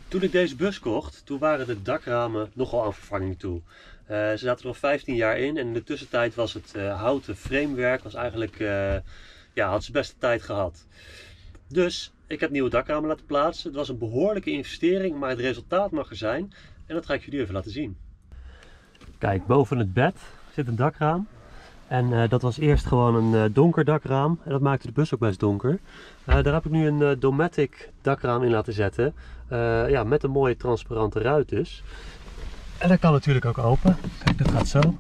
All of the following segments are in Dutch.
Toen ik deze bus kocht, toen waren de dakramen nogal aan vervanging toe. Ze zaten er al 15 jaar in en in de tussentijd was het houten framewerk eigenlijk, had zijn beste tijd gehad. Dus ik heb nieuwe dakramen laten plaatsen. Het was een behoorlijke investering, maar het resultaat mag er zijn. En dat ga ik jullie even laten zien. Kijk, boven het bed zit een dakraam. En dat was eerst gewoon een donker dakraam en dat maakte de bus ook best donker. Daar heb ik nu een Dometic dakraam in laten zetten. Met een mooie transparante ruit dus. En dat kan natuurlijk ook open. Kijk, dat gaat zo.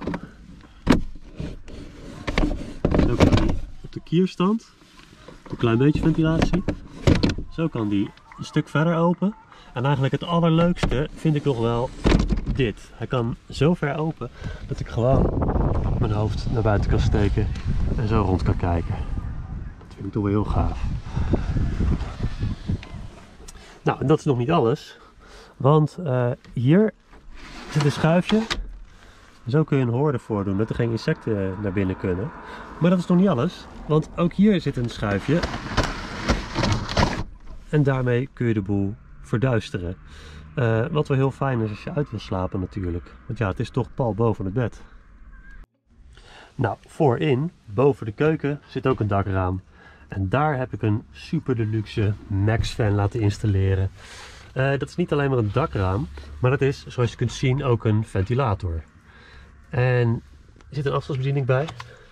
Zo kan die op de kierstand. Een klein beetje ventilatie. Zo kan die een stuk verder open. En eigenlijk het allerleukste vind ik nog wel dit. Hij kan zo ver open dat ik gewoon mijn hoofd naar buiten kan steken en zo rond kan kijken. Dat vind ik toch wel heel gaaf. Nou, en dat is nog niet alles. Want hier zit een schuifje. Zo kun je een hoorde voordoen dat er geen insecten naar binnen kunnen. Maar dat is nog niet alles. Want ook hier zit een schuifje. En daarmee kun je de boel verduisteren. Wat wel heel fijn is als je uit wil slapen natuurlijk. Want ja, het is toch pal boven het bed. Nou, voorin, boven de keuken, zit ook een dakraam. En daar heb ik een super deluxe Maxfan laten installeren. Dat is niet alleen maar een dakraam, maar dat is, zoals je kunt zien, ook een ventilator. En er zit een afstandsbediening bij.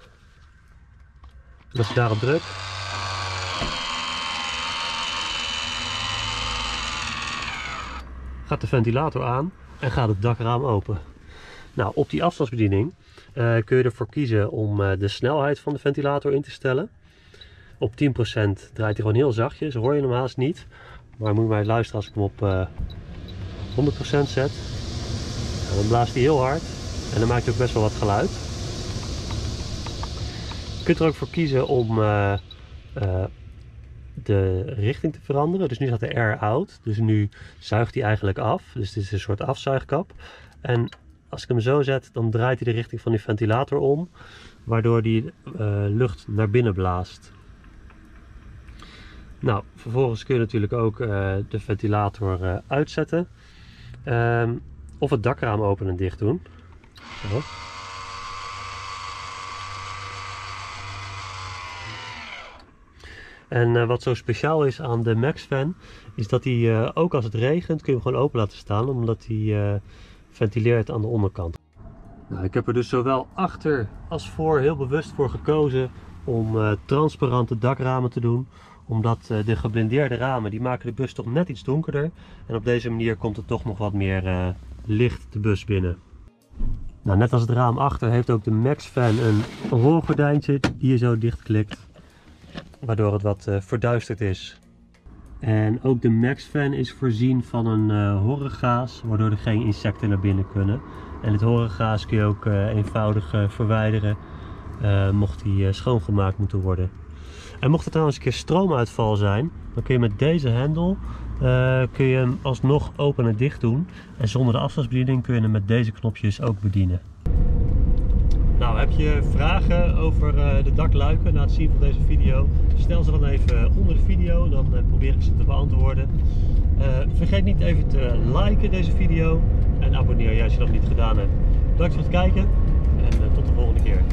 En als je daarop drukt, gaat de ventilator aan en gaat het dakraam open. Nou, op die afstandsbediening kun je ervoor kiezen om de snelheid van de ventilator in te stellen. Op 10% draait hij gewoon heel zachtjes, hoor je hem haast niet. Maar moet je maar luisteren als ik hem op 100% zet. Nou, dan blaast hij heel hard en dan maakt hij ook best wel wat geluid. Je kunt er ook voor kiezen om de richting te veranderen. Dus nu gaat de air out, dus nu zuigt hij eigenlijk af. Dus dit is een soort afzuigkap. En als ik hem zo zet, dan draait hij de richting van die ventilator om, waardoor die lucht naar binnen blaast. Nou, vervolgens kun je natuurlijk ook de ventilator uitzetten. Of het dakraam open en dicht doen. Zo. En wat zo speciaal is aan de Maxfan, is dat hij ook als het regent, kun je hem gewoon open laten staan, omdat hij ventileert aan de onderkant. Nou, ik heb er dus zowel achter als voor heel bewust voor gekozen om transparante dakramen te doen. Omdat de geblindeerde ramen, die maken de bus toch net iets donkerder. En op deze manier komt er toch nog wat meer licht de bus binnen. Nou, net als het raam achter heeft ook de Maxfan een rolgordijntje die je zo dichtklikt. Waardoor het wat verduisterd is. En ook de Maxfan is voorzien van een horrorgaas, waardoor er geen insecten naar binnen kunnen. En het horrorgaas kun je ook eenvoudig verwijderen, mocht die schoongemaakt moeten worden. En mocht er trouwens een keer stroomuitval zijn, dan kun je met deze hendel kun je hem alsnog open en dicht doen. En zonder de afstandsbediening kun je hem met deze knopjes ook bedienen. Nou, heb je vragen over de dakluiken na het zien van deze video? Stel ze dan even onder de video, dan probeer ik ze te beantwoorden. Vergeet niet even te liken deze video en abonneer je als je dat niet gedaan hebt. Bedankt voor het kijken en tot de volgende keer.